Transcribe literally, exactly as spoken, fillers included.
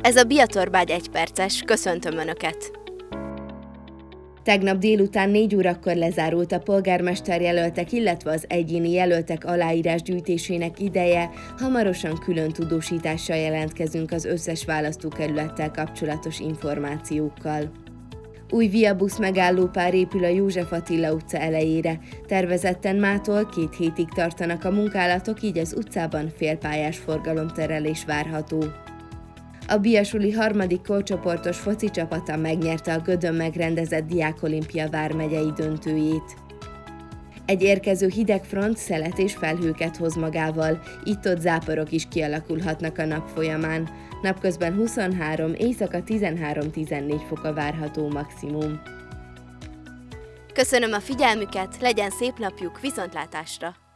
Ez a Biatorbágy egyperces, köszöntöm Önöket! Tegnap délután négy órakor lezárult a polgármesterjelöltek, illetve az egyéni jelöltek aláírásgyűjtésének ideje, hamarosan külön tudósítással jelentkezünk az összes választókerülettel kapcsolatos információkkal. Új viabusz megállópár épül a József Attila utca elejére, tervezetten mától két hétig tartanak a munkálatok, így az utcában félpályás forgalomterelés várható. A Biasuli harmadik korcsoportos foci csapata megnyerte a Gödön megrendezett Diákolimpia vármegyei döntőjét. Egy érkező hideg front szelet és felhőket hoz magával, itt-ott záporok is kialakulhatnak a nap folyamán. Napközben huszonhárom, éjszaka tizenhárom-tizennégy fok a várható maximum. Köszönöm a figyelmüket, legyen szép napjuk, viszontlátásra!